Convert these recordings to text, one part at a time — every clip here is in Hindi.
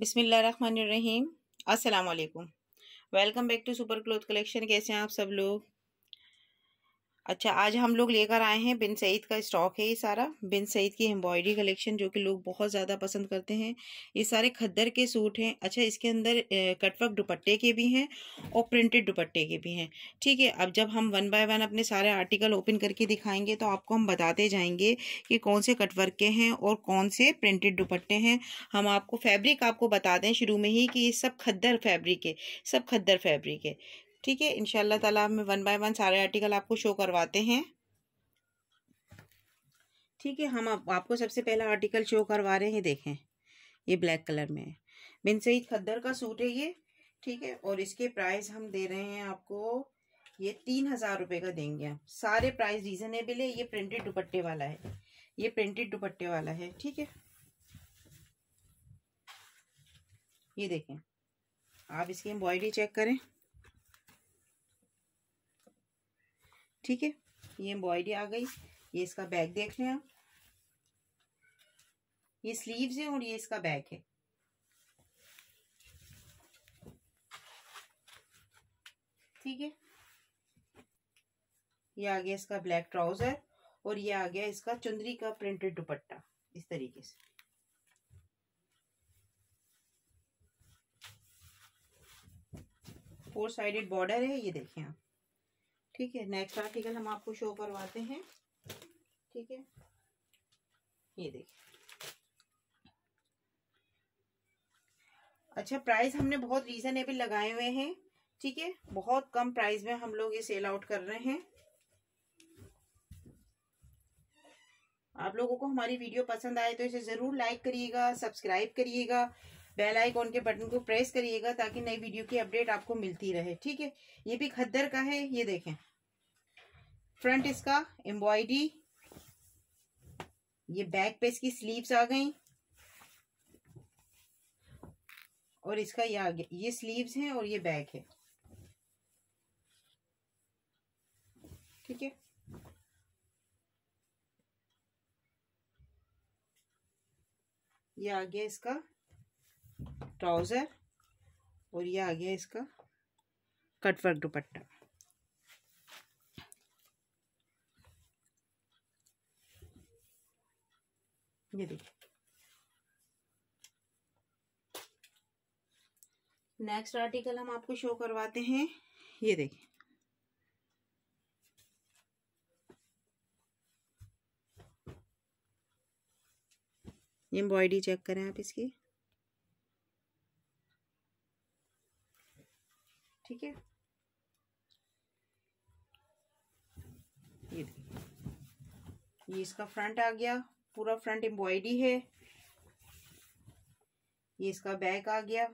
बिस्मिल्लाहिर्रहमानिर्रहीम। अस्सलाम वालेकुम। Welcome back to super cloth collection. कैसे हैं आप सब लोग? अच्छा, आज हम लोग लेकर आए हैं बिन सईद का स्टॉक है। ये सारा बिन सईद की एम्ब्रॉयडरी कलेक्शन जो कि लोग बहुत ज़्यादा पसंद करते हैं। ये सारे खद्दर के सूट हैं। अच्छा, इसके अंदर कटवर्क दुपट्टे के भी हैं और प्रिंटेड दुपट्टे के भी हैं। ठीक है, अब जब हम वन बाय वन अपने सारे आर्टिकल ओपन करके दिखाएंगे तो आपको हम बताते जाएंगे कि कौन से कटवर्क के हैं और कौन से प्रिंटेड दुपट्टे हैं। हम आपको फैब्रिक आपको बता दें शुरू में ही कि ये सब खद्दर फैब्रिक है, सब खद्दर फैब्रिक है। ठीक है, इंशाल्लाह ताला हम वन बाय वन सारे आर्टिकल आपको शो करवाते हैं। ठीक है, हम आपको सबसे पहला आर्टिकल शो करवा रहे हैं। देखें, ये ब्लैक कलर में है, बिन सईद खद्दर का सूट है ये। ठीक है, और इसके प्राइस हम दे रहे हैं आपको, ये 3000 रुपये का देंगे हम। सारे प्राइस रीजनेबल है। ये प्रिंटेड दुपट्टे वाला है, ये प्रिंटेड दुपट्टे वाला है। ठीक है, ये देखें, आप इसकी एम्ब्रॉयडरी चेक करें। ठीक है, ये एम्ब्रॉयडरी आ गई। ये इसका बैक देख लें आप, ये स्लीव्स है और ये इसका बैक है। ठीक है, ये आ गया इसका ब्लैक ट्राउजर और ये आ गया इसका चुंदरी का प्रिंटेड दुपट्टा इस तरीके से। फोर साइडेड बॉर्डर है, ये देखें आप। ठीक है, नेक्स्ट आर्टिकल हम आपको शो करवाते हैं। ठीक है, ये देखिए। अच्छा, प्राइस हमने बहुत रीजनेबल लगाए हुए हैं। ठीक है, बहुत कम प्राइस में हम लोग ये सेल आउट कर रहे हैं। आप लोगों को हमारी वीडियो पसंद आए तो इसे जरूर लाइक करिएगा, सब्सक्राइब करिएगा, बेल आइकॉन के बटन को प्रेस करिएगा ताकि नई वीडियो की अपडेट आपको मिलती रहे। ठीक है, ये भी खद्दर का है। ये देखें, फ्रंट इसका एम्ब्रॉयडरी, ये बैक पे इसकी स्लीव्स आ गई और इसका ये आगे ये स्लीव्स हैं और ये बैक है। ठीक है, ये आ गया इसका ट्राउजर और ये आ गया इसका कटवर्क दुपट्टा। ये देखिए, नेक्स्ट आर्टिकल हम आपको शो करवाते हैं। ये देखिए, ये एम्ब्रॉयडरी चेक करें आप इसकी। ठीक है, ये देखिए, ये इसका फ्रंट आ गया, पूरा फ्रंट एम्ब्रॉयडरी है। ये इसका बैक आ गया,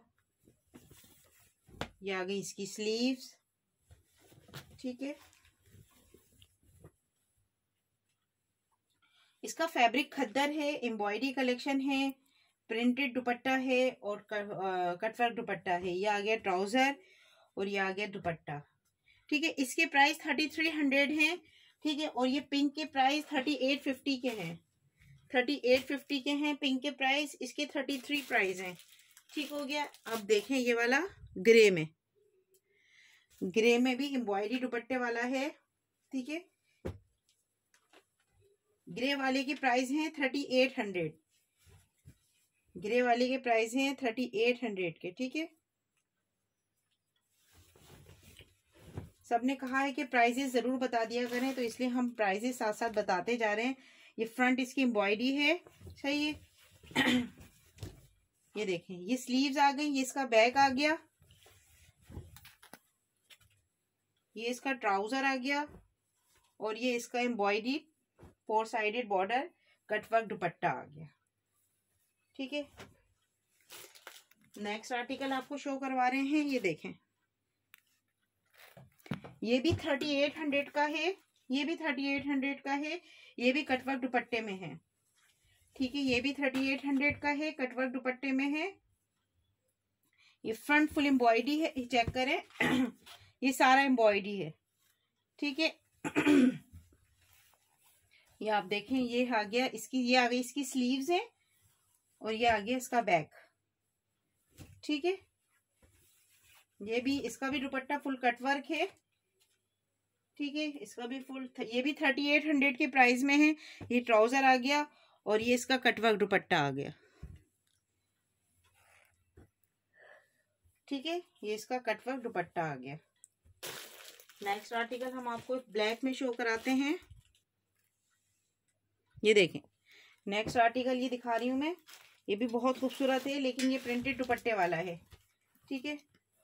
ये आ गई इसकी स्लीव्स। ठीक है, इसका फैब्रिक खद्दर है, एम्ब्रॉयडरी कलेक्शन है, प्रिंटेड दुपट्टा है और कटवर्क दुपट्टा है। ये आ गया ट्राउजर और ये आ गया दुपट्टा। ठीक है, इसके प्राइस 3300 हैं। ठीक है, और ये पिंक के प्राइस 3850 के हैं, 3850 के हैं पिंक के प्राइस। इसके 33 प्राइस हैं। ठीक हो गया। अब देखें, ये वाला ग्रे में, ग्रे में भी एम्ब्रॉयडरी दुपट्टे वाला है। ठीक है, ग्रे वाले के प्राइस हैं 3800, ग्रे वाले के प्राइस हैं 3800 के। ठीक है, सबने कहा है कि प्राइजेस जरूर बता दिया करें तो इसलिए हम प्राइजेस साथ साथ बताते जा रहे हैं। ये फ्रंट इसकी एम्ब्रॉयडरी है। सही है। ये देखें, ये स्लीव्स आ गई, ये इसका बैक आ गया, ये इसका ट्राउजर आ गया और ये इसका embroidery four sided border cutwork dupatta आ गया। ठीक है, नेक्स्ट आर्टिकल आपको शो करवा रहे हैं। ये देखें, ये भी 3800 का है, ये भी 3800 का है, ये भी कटवर्क दुपट्टे में है। ठीक है, ये भी 3800 का है, कटवर्क दुपट्टे में है। ये फ्रंट फुल एम्ब्रॉयडरी है, चेक करें। ये सारा एम्ब्रॉयडरी है। ठीक है, ये आप देखें, ये आ गया इसकी, ये आ गई इसकी स्लीव्स है और ये आ गया इसका बैक। ठीक है, ये भी, इसका भी दुपट्टा फुल कटवर्क है। ठीक है, इसका भी फुल, ये भी 3800 के प्राइस में है। ये ट्राउजर आ गया और ये इसका कटवर्क दुपट्टा आ गया। ठीक है, ये इसका कटवर्क दुपट्टा आ गया। नेक्स्ट आर्टिकल हम आपको ब्लैक में शो कराते हैं। ये देखें, नेक्स्ट आर्टिकल ये दिखा रही हूँ मैं। ये भी बहुत खूबसूरत है, लेकिन ये प्रिंटेड दुपट्टे वाला है। ठीक है,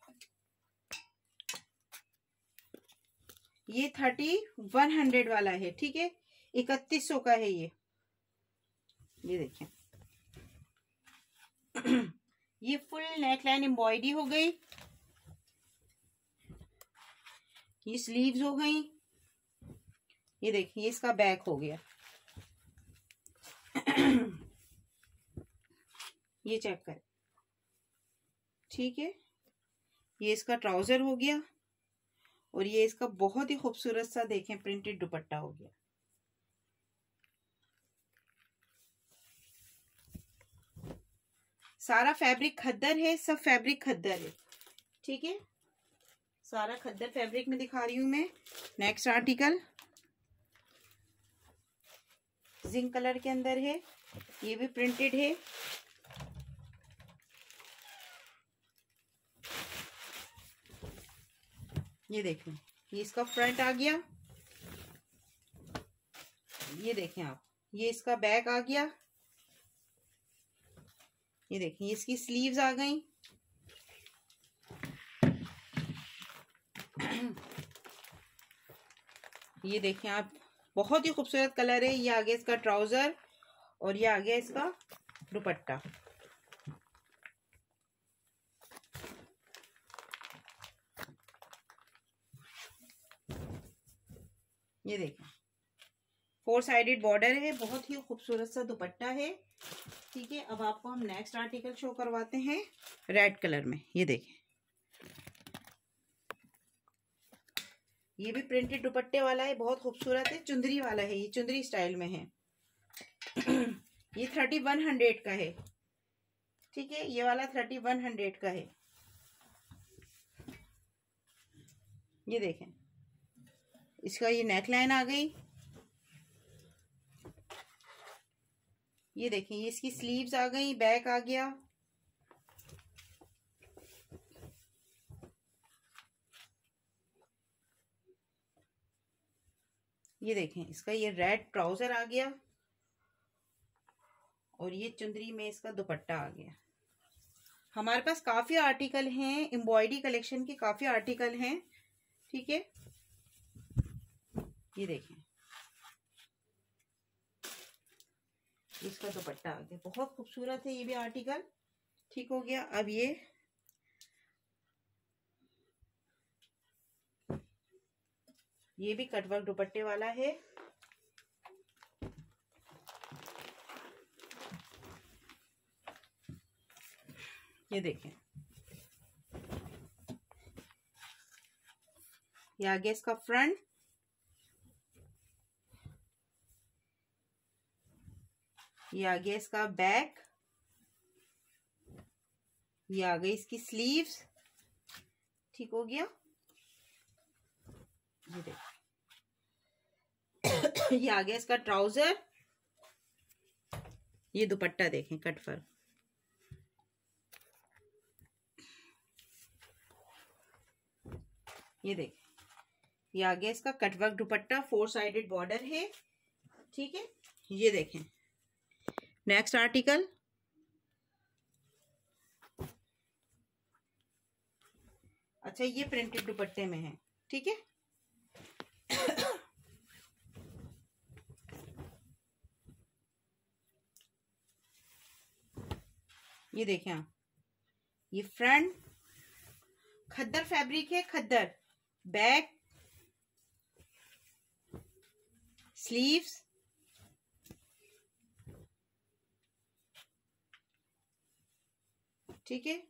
ये 3100 वाला है। ठीक है, 3100 का है ये देखें। ये फुल नेकलाइन एम्ब्रॉयडरी हो गई, ये स्लीव्स हो गई। ये देखिए, इसका बैक हो गया। ये चेक करें। ठीक है, ये इसका ट्राउजर हो गया और ये इसका बहुत ही खूबसूरत सा देखें प्रिंटेड दुपट्टा हो गया। सारा फैब्रिक खद्दर है, सब फैब्रिक खद्दर है। ठीक है, सारा खद्दर फैब्रिक में दिखा रही हूं मैं। नेक्स्ट आर्टिकल जिंक कलर के अंदर है, ये भी प्रिंटेड है। ये देखें, ये इसका फ्रंट आ गया। ये देखें आप, ये इसका बैक आ गया। ये देखें, इसकी स्लीव्स आ गई। ये देखें आप, बहुत ही खूबसूरत कलर है। ये आगे इसका ट्राउजर और ये आगे इसका दुपट्टा। ये देखें, 4 साइडेड बॉर्डर है, बहुत ही खूबसूरत सा दुपट्टा है। ठीक है, अब आपको हम नेक्स्ट आर्टिकल शो करवाते हैं रेड कलर में। ये देखें, ये भी प्रिंटेड दुपट्टे वाला है, बहुत खूबसूरत है। चुंदरी वाला है, ये चुंदरी स्टाइल में है। ये 3100 का है। ठीक है, ये वाला 3100 का है। ये देखें, इसका ये नेकलाइन आ गई। ये देखें, ये इसकी स्लीव्स आ गई, बैक आ गया। ये देखें, इसका ये रेड ट्राउजर आ गया और ये चुंदरी में इसका दुपट्टा आ गया। हमारे पास काफी आर्टिकल हैं, एम्ब्रॉयडरी कलेक्शन के काफी आर्टिकल हैं। ठीक है, ये देखें, इसका दुपट्टा आ गया, बहुत खूबसूरत है ये भी आर्टिकल। ठीक हो गया। अब ये भी कटवर्क दुपट्टे वाला है। ये देखें, ये आगे इसका फ्रंट, ये आगे इसका बैक, ये आगे इसकी स्लीव्स। ठीक हो गया। ये देखें, ये आगे इसका ट्राउजर, ये दुपट्टा देखें कटवर्क। ये देखें, ये आगे इसका कटवर्क दुपट्टा, 4 साइडेड बॉर्डर है। ठीक है, ये देखें। नेक्स्ट आर्टिकल, अच्छा, ये प्रिंटेड दुपट्टे में है। ठीक है, ये देखें आप, ये फ्रंट खद्दर फैब्रिक है, खद्दर, बैक, स्लीव्स। ठीक है,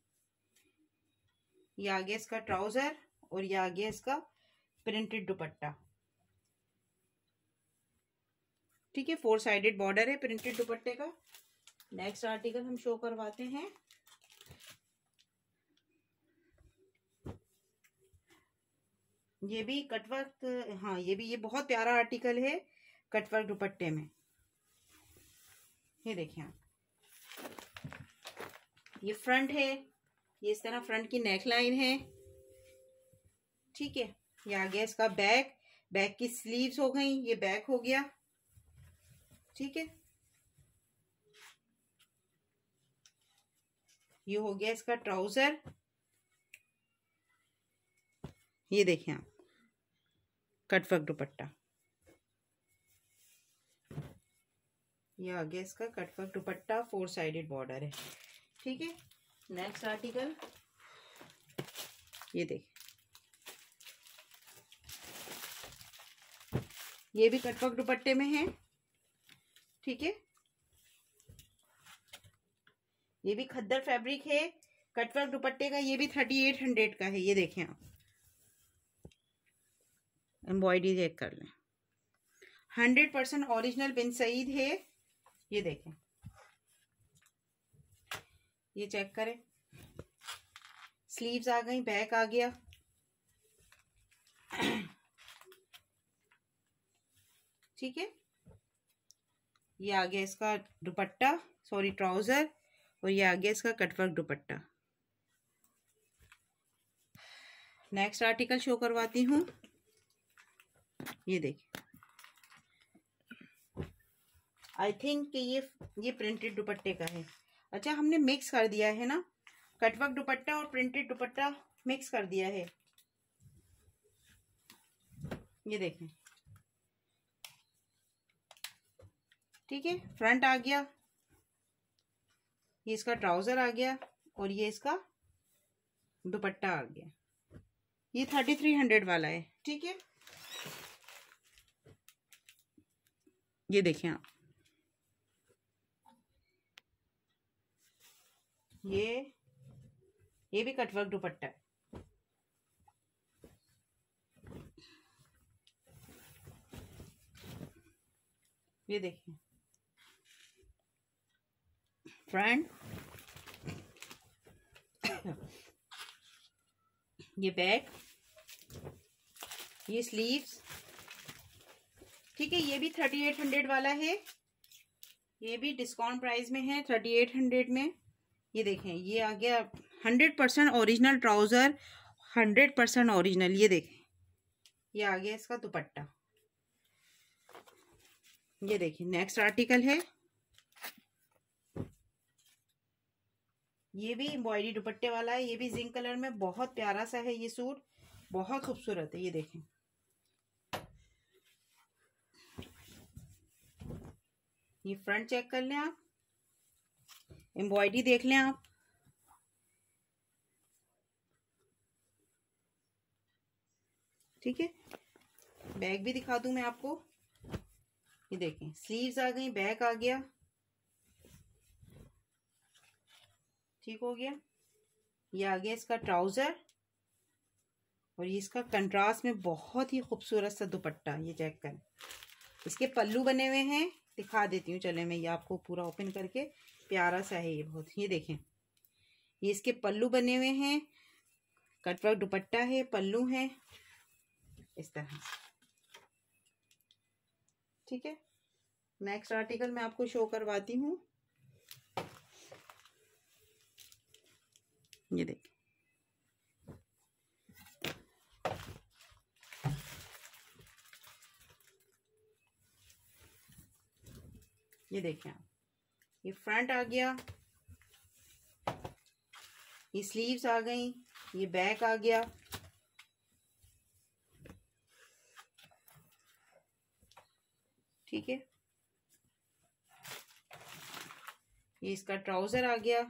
ये आगे इसका ट्राउजर और ये आगे इसका प्रिंटेड दुपट्टा। ठीक है, 4 साइडेड बॉर्डर है प्रिंटेड दुपट्टे का। नेक्स्ट आर्टिकल हम शो करवाते हैं ये भी कटवर्क, हाँ ये बहुत प्यारा आर्टिकल है कटवर्क दुपट्टे में। ये देखिए आप, ये फ्रंट है, ये इस तरह फ्रंट की नेक लाइन है, ठीक है। ये आ गया इसका बैक, बैक की स्लीव्स हो गई, ये बैक हो गया, ठीक है। ये हो गया इसका ट्राउजर, ये देखिए आप कटवर्क दुपट्टा, ये आ गया इसका कटवर्क दुपट्टा, 4 साइडेड बॉर्डर है, ठीक है। नेक्स्ट आर्टिकल ये देखिए, ये भी कटवर्क दुपट्टे में है, ठीक है। ये भी खद्दर फैब्रिक है, कटवर्क दुपट्टे का, ये भी 3800 का है। ये देखें आप, एम्ब्रॉयडरी चेक कर लें, 100% ओरिजिनल बिन सईद है। ये देखें, ये चेक करें, स्लीव्स आ गई, बैक आ गया, ठीक है। ये आ गया इसका दुपट्टा, सॉरी ट्राउजर, और ये आ गया इसका cutwork dupatta. Next article show करवाती हूँ, ये देखिए, आई थिंक कि ये प्रिंटेड दुपट्टे का है। अच्छा, हमने मिक्स कर दिया है ना, कटवर्क दुपट्टा और प्रिंटेड दुपट्टा मिक्स कर दिया है। ये देखें, ठीक है, फ्रंट आ गया, ये इसका ट्राउजर आ गया, और ये इसका दुपट्टा आ गया। ये 3300 वाला है, ठीक है। ये देखें आप, ये भी कटवर्क दुपट्टा है। ये देखिए, फ्रंट, ये बैक, ये स्लीव्स, ठीक है। ये भी 3800 वाला है, ये भी डिस्काउंट प्राइस में है 3800 में। ये देखें, ये आ गया 100% ओरिजिनल ट्राउजर, 100% ओरिजिनल। ये देखें, ये आ गया इसका दुपट्टा। ये देखिए, नेक्स्ट आर्टिकल है, ये भी एम्ब्रॉयडरी दुपट्टे वाला है, ये भी जिंक कलर में, बहुत प्यारा सा है ये सूट, बहुत खूबसूरत है। ये देखें, ये फ्रंट चेक कर लें आप, एम्ब्रॉयडरी देख लें आप, ठीक है। बैक भी दिखा दूं मैं आपको, ये देखें, स्लीव्स आ गई, बैक आ गया, ठीक हो गया। ये आ गया इसका ट्राउजर, और ये इसका कंट्रास्ट में बहुत ही खूबसूरत सा दुपट्टा। ये चेक करें, इसके पल्लू बने हुए हैं, दिखा देती हूँ, चले मैं ये आपको पूरा ओपन करके, प्यारा सा है ये बहुत। ये देखें, ये इसके पल्लू बने हुए हैं, कटवर्क दुपट्टा है, पल्लू है इस तरह, ठीक है। नेक्स्ट आर्टिकल मैं आपको शो करवाती हूँ, ये देखिए, ये देखें आप, ये फ्रंट आ गया, ये स्लीव्स आ गई, ये बैक आ गया, ठीक है। ये इसका ट्राउजर आ गया।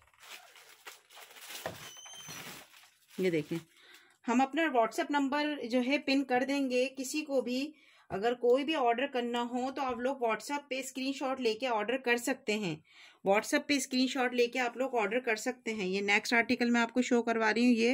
ये देखें, हम अपना व्हाट्सएप नंबर जो है पिन कर देंगे, किसी को भी अगर कोई भी ऑर्डर करना हो तो आप लोग व्हाट्सएप पे स्क्रीनशॉट लेके ऑर्डर कर सकते हैं, व्हाट्सएप पे स्क्रीनशॉट लेके आप लोग ऑर्डर कर सकते हैं। ये नेक्स्ट आर्टिकल मैं आपको शो करवा रही हूँ,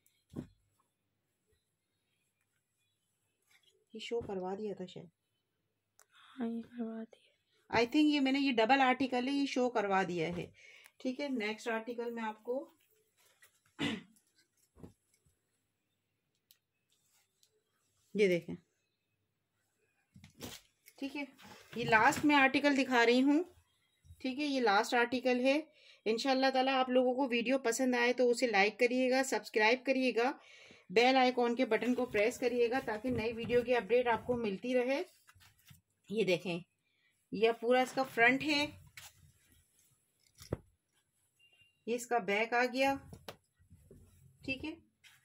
ये शो करवा दिया था शायद, हाँ ये करवा दिया, आई थिंक ये मैंने, ये डबल आर्टिकल है, ये शो करवा दिया है, ठीक है। नेक्स्ट आर्टिकल मैं आपको ये देखें, ठीक है। ये लास्ट में आर्टिकल दिखा रही हूँ, ठीक है। ये लास्ट आर्टिकल है। इंशाल्लाह ताला आप लोगों को वीडियो पसंद आए तो उसे लाइक करिएगा, सब्सक्राइब करिएगा, बेल आइकॉन के बटन को प्रेस करिएगा ताकि नई वीडियो की अपडेट आपको मिलती रहे। ये देखें, यह पूरा इसका फ्रंट है, ये इसका बैक आ गया, ठीक है।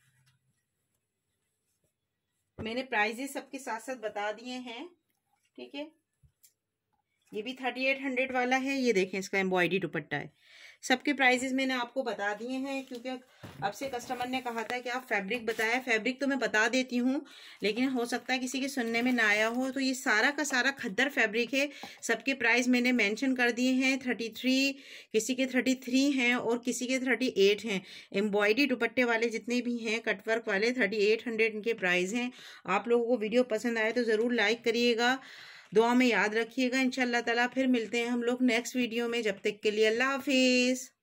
मैंने प्राइजेस सबके साथ साथ बता दिए हैं, ठीक है। ये भी 3800 वाला है। ये देखें, इसका एम्ब्रॉयडरी दुपट्टा है। सबके प्राइजेस मैंने आपको बता दिए हैं क्योंकि अब से कस्टमर ने कहा था कि आप फैब्रिक बताया। फैब्रिक तो मैं बता देती हूँ, लेकिन हो सकता है किसी के सुनने में ना आया हो। तो ये सारा का सारा खद्दर फैब्रिक है। सबके प्राइस मैंने मेंशन कर दिए हैं। 33, किसी के 33 हैं और किसी के 38 हैं। एम्ब्रॉयडरी दुपट्टे वाले जितने भी हैं, कटवर्क वाले, 3800 इनके प्राइस हैं। आप लोगों को वीडियो पसंद आए तो ज़रूर लाइक करिएगा, दुआ में याद रखिएगा। इंशाल्लाह ताला फिर मिलते हैं हम लोग नेक्स्ट वीडियो में। जब तक के लिए अल्लाह हाफिज़।